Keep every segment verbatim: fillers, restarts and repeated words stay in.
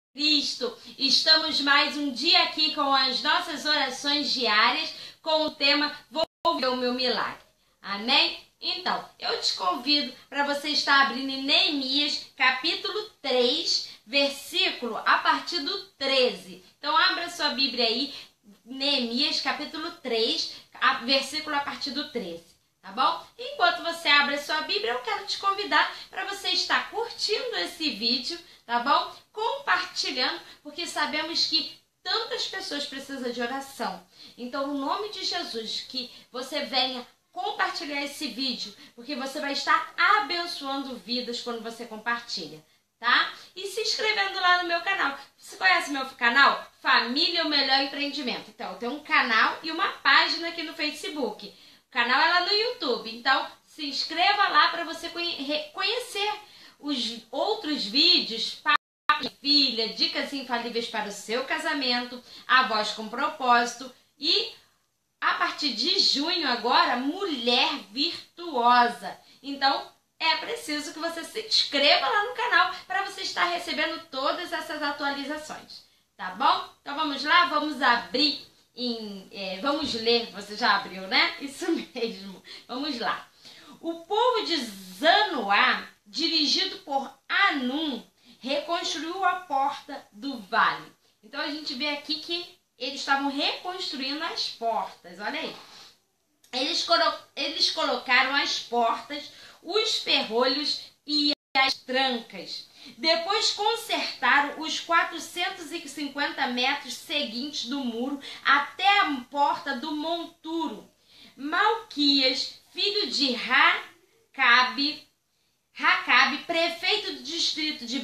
Cristo, estamos mais um dia aqui com as nossas orações diárias com o tema Vou ver o meu milagre. Amém? Então, eu te convido para você estar abrindo em Neemias, capítulo três, versículo a partir do treze. Então, abra sua Bíblia aí, Neemias, capítulo três, versículo a partir do treze. Tá bom? Enquanto você abre a sua Bíblia, eu quero te convidar para você estar curtindo esse vídeo, tá bom? Compartilhando, porque sabemos que tantas pessoas precisam de oração. Então, no nome de Jesus, que você venha compartilhar esse vídeo, porque você vai estar abençoando vidas quando você compartilha, tá? E se inscrevendo lá no meu canal. Você conhece meu canal? Família, o Melhor Empreendimento. Então, eu tenho um canal e uma página aqui no Facebook. O canal é lá no YouTube, então se inscreva lá para você conhecer os outros vídeos, pai e filha, dicas infalíveis para o seu casamento, a voz com propósito e a partir de junho agora, mulher virtuosa. Então é preciso que você se inscreva lá no canal para você estar recebendo todas essas atualizações, tá bom? Então vamos lá, vamos abrir. Em, é, vamos ler, você já abriu, né? Isso mesmo, vamos lá. O povo de Zanoá, dirigido por Anum, reconstruiu a porta do vale. Então a gente vê aqui que eles estavam reconstruindo as portas, olha aí. Eles, colo eles colocaram as portas, os ferrolhos e as trancas. Depois consertaram os quatrocentos e cinquenta metros seguintes do muro até a porta do monturo. Malquias, filho de Racabe, Racabe, prefeito do distrito de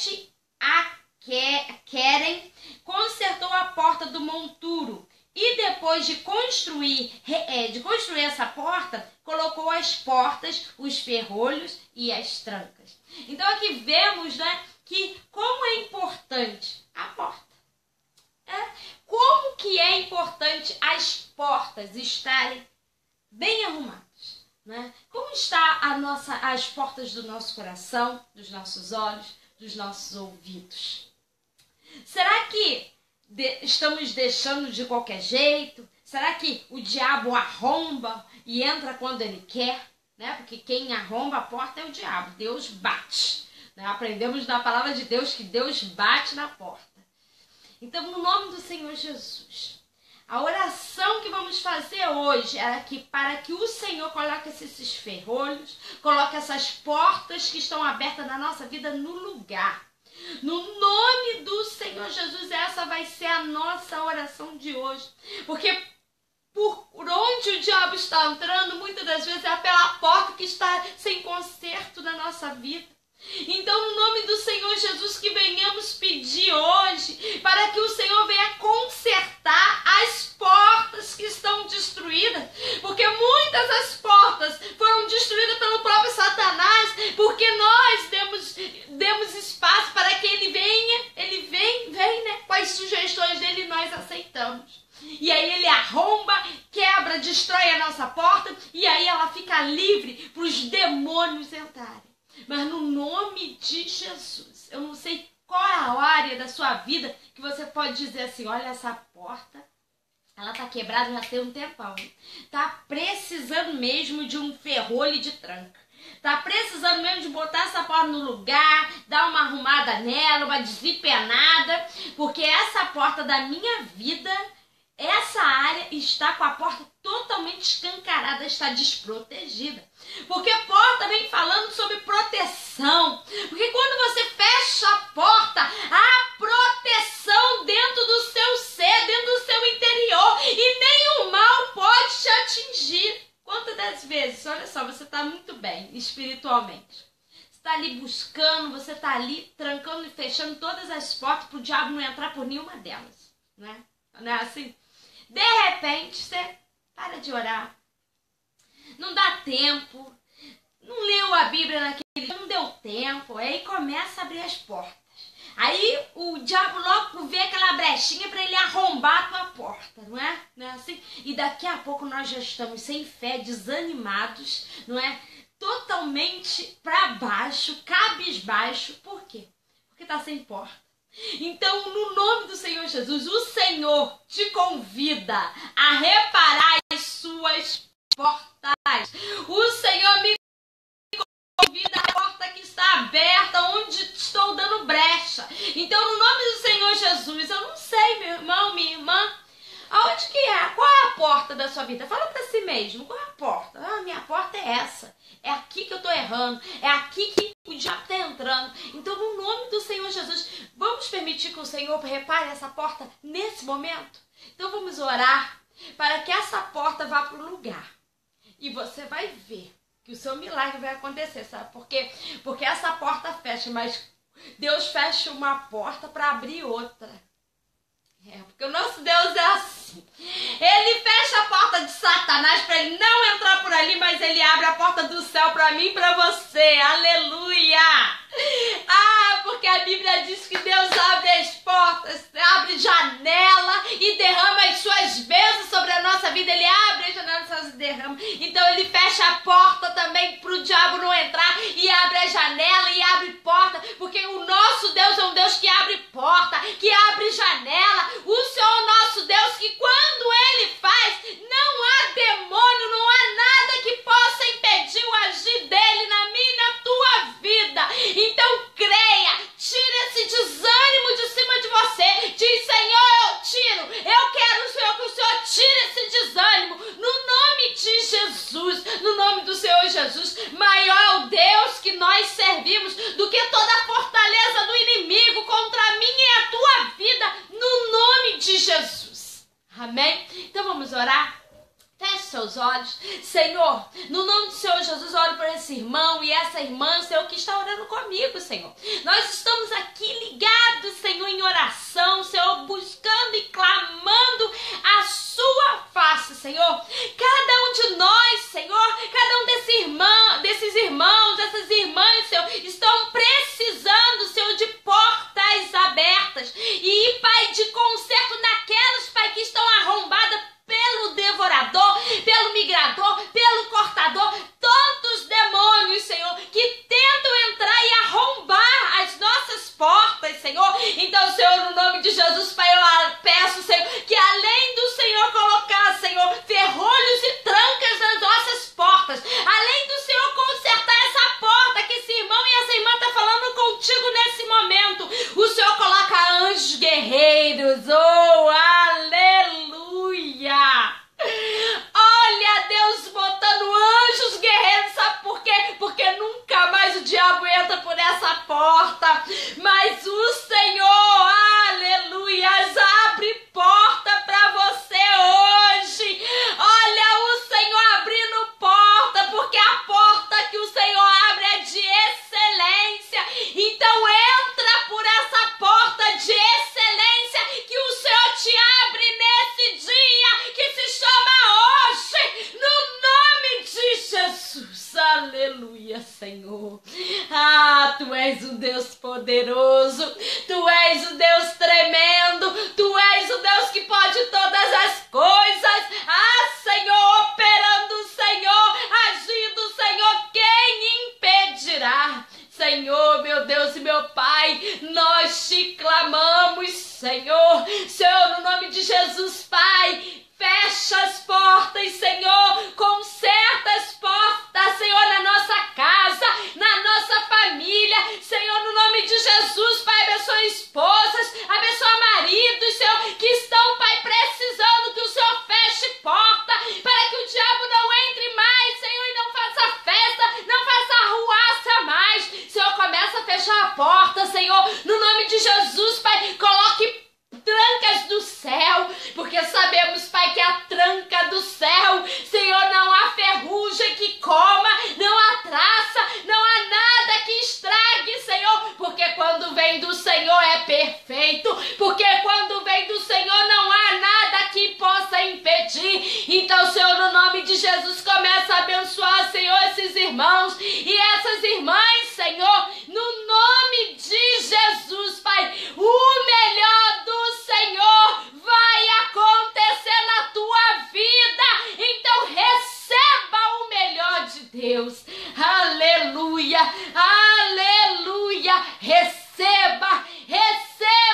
Bet-Aqueren, consertou a porta do monturo. E depois de construir, de construir essa porta, colocou as portas, os ferrolhos e as trancas. Então aqui vemos, né, que como é importante a porta. É? Como que é importante as portas estarem bem arrumadas. Né? Como está a nossa, as portas do nosso coração, dos nossos olhos, dos nossos ouvidos? Será que De, estamos deixando de qualquer jeito? Será que o diabo arromba e entra quando ele quer? Né? Porque quem arromba a porta é o diabo. Deus bate. Né? Aprendemos da palavra de Deus que Deus bate na porta. Então, no nome do Senhor Jesus, a oração que vamos fazer hoje é que para que o Senhor coloque esses ferrolhos, coloque essas portas que estão abertas na nossa vida no lugar. No nome do Senhor Jesus, essa vai ser a nossa oração de hoje. Porque por onde o diabo está entrando, muitas das vezes é pela porta que está sem conserto na nossa vida. Então, no nome do Senhor Jesus, que venhamos pedir hoje para que o Senhor venha consertar as portas que estão destruídas. Porque muitas das portas foram destruídas pelo próprio Satanás, porque nós demos, demos espaço para que ele venha, ele vem, vem, né? Com as sugestões dele nós aceitamos. E aí ele arromba, quebra, destrói a nossa porta e aí ela fica livre para os demônios entrarem. Mas no nome de Jesus, eu não sei qual é a área da sua vida que você pode dizer assim, olha essa porta, ela tá quebrada já tem um tempão. Tá precisando mesmo de um ferrolho de tranca. Tá precisando mesmo de botar essa porta no lugar, dar uma arrumada nela, uma desempenada, porque essa porta da minha vida, essa área está com a porta totalmente escancarada, está desprotegida. Porque porta vem falando sobre proteção. Porque quando você fecha a porta, há proteção dentro do seu ser, dentro do seu interior. E nenhum mal pode te atingir. Quantas das vezes, olha só, você está muito bem espiritualmente. Você está ali buscando, você está ali trancando e fechando todas as portas para o diabo não entrar por nenhuma delas. Né? Não é assim? De repente, você para de orar. Não dá tempo. Não leu a Bíblia naquele dia, não deu tempo. Aí começa a abrir as portas. Aí o diabo logo vê aquela brechinha para ele arrombar a tua porta, não é? Não é assim? E daqui a pouco nós já estamos sem fé, desanimados, não é? Totalmente para baixo, cabisbaixo. Por quê? Porque está sem porta. Então, no nome do Senhor Jesus, o Senhor te convida a reparar as suas portas. O Senhor me convida a porta que está aberta, onde estou dando brecha. Então, no nome do Senhor Jesus, eu não sei, meu irmão, minha irmã, aonde que é? Qual é a porta da sua vida? Fala para si mesmo, qual é a porta? Ah, minha porta é essa. É aqui que eu estou errando. É aqui que o diabo está entrando. Então, no nome do Senhor Jesus, vamos permitir que o Senhor repare essa porta nesse momento? Então, vamos orar para que essa porta vá para o lugar. E você vai ver que o seu milagre vai acontecer, sabe? Por quê? Porque essa porta fecha, mas Deus fecha uma porta para abrir outra. É, porque o nosso Deus é assim. Ele fecha a porta de Satanás para ele não entrar por ali, mas ele abre a porta do céu para mim e para você. Aleluia! Ah, porque a Bíblia diz que Deus abre as portas, abre janela e derrama as suas bênçãos sobre a nossa vida. Ele abre as janelas e derrama. Então ele fecha a porta também para o diabo não entrar e abre a janela e abre porta, porque o nosso Deus é um Deus que abre porta, que abre janela. O Senhor nosso Deus, que quando Ele faz, não há demônio, não há nada que possa impedir o agir dEle na minha e na tua vida. Então creia, tira esse desânimo de cima de você. Diz, Senhor, eu tiro, eu quero, Senhor, que o Senhor tire esse desânimo. No nome de Jesus, no nome do Senhor Jesus, maior é o Deus que nós servimos do que toda a fortaleza do inimigo contra a minha e a tua vida, no nome de Jesus. Amém? Então vamos orar? Feche seus olhos. Senhor, no nome do Senhor Jesus, oro por esse irmão e essa irmã, Senhor, que está orando comigo, Senhor. Nós estamos aqui ligados, Senhor, em oração, Senhor, buscando e clamando a sua face, Senhor. Cada um de nós, Senhor, cada um desse irmão, desses irmãos, dessas irmãs, Senhor, estão precisando, Senhor, de portas abertas. E, Pai, de conserto naquelas, Pai, que estão arrombadas pelo devorador, pelo migrador, pelo cortador, tantos demônios, Senhor, que tentam entrar e arrombar as nossas portas, Senhor. Então, Senhor, no nome de Jesus, Pai, eu peço, Senhor, que além do Senhor colocar, Senhor, ferrolhos e trancas nas nossas portas, além do Senhor consertar essa porta que esse irmão e essa irmã estão falando contigo nesse momento, o Senhor coloca anjos guerreiros, oh, aleluia! Olha Deus botando anjos guerreiros, sabe por quê? Porque nunca mais o diabo entra por essa porta, mas o Senhor, aleluia, abre porta para você hoje. Olha o Senhor abrindo porta, porque a porta que o Senhor abre é de excelência. Então entra por essa porta de excelência que o Senhor te abre nesse dia, que se chama hoje, no nome de Jesus. Aleluia, Senhor. Ah, Tu és um Deus poderoso, Tu és um Deus tremendo, Tu és o Deus que pode todas as coisas. Ah, Senhor, operando, Senhor, agindo, Senhor, quem impedirá? Senhor, meu Deus e meu Pai, nós te clamamos, Senhor. Senhor, no nome de Jesus, Pai, fecha as portas, Senhor, conserta as portas, Senhor, na nossa casa, na nossa família, Senhor, no nome de Jesus, Pai, abençoa esposas, abençoa maridos, Senhor, que estão, Pai, precisando que o Senhor feche porta, para que o diabo não entre mais, Senhor, e não faça festa, não faça arruaça mais. Senhor, começa a fechar a porta, Senhor, no nome de Jesus, Pai, coloque trancas do céu, porque sabemos, Pai, que a tranca do céu, Senhor, não há ferrugem que coma, não há traça, não há nada que estrague, Senhor, porque quando vem do Senhor é perfeito, porque quando vem do Senhor não há nada que possa impedir. Então, Senhor, no nome de Jesus, começa a abençoar, Senhor, esses irmãos e essas irmãs, Senhor, no nome de Jesus, Pai, o melhor do Senhor vai acontecer na tua vida, então receba o melhor de Deus. Aleluia, aleluia, receba, receba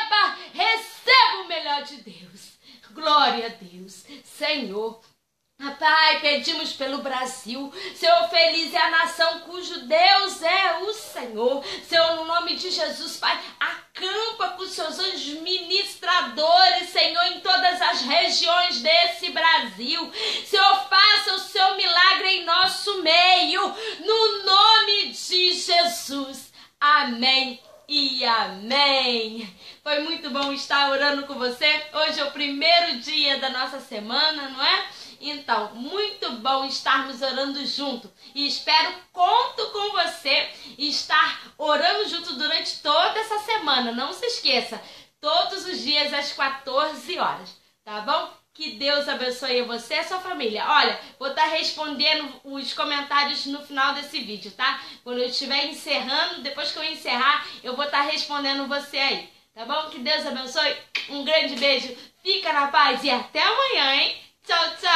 Glória a Deus. Senhor, Pai, pedimos pelo Brasil. Senhor, feliz é a nação cujo Deus é o Senhor. Senhor, no nome de Jesus, Pai, acampa com os seus anjos ministradores, Senhor, em todas as regiões desse Brasil. Senhor, faça o seu milagre em nosso meio, no nome de Jesus. Amém e amém. Foi muito bom estar orando com você. Hoje é o primeiro dia da nossa semana, não é? Então, muito bom estarmos orando junto. E espero, conto com você, estar orando junto durante toda essa semana. Não se esqueça, todos os dias às quatorze horas, tá bom? Que Deus abençoe você e a sua família. Olha, vou estar respondendo os comentários no final desse vídeo, tá? Quando eu estiver encerrando, depois que eu encerrar, eu vou estar respondendo você aí, tá bom? Que Deus abençoe. Um grande beijo, fica na paz e até amanhã, hein? Tchau, tchau!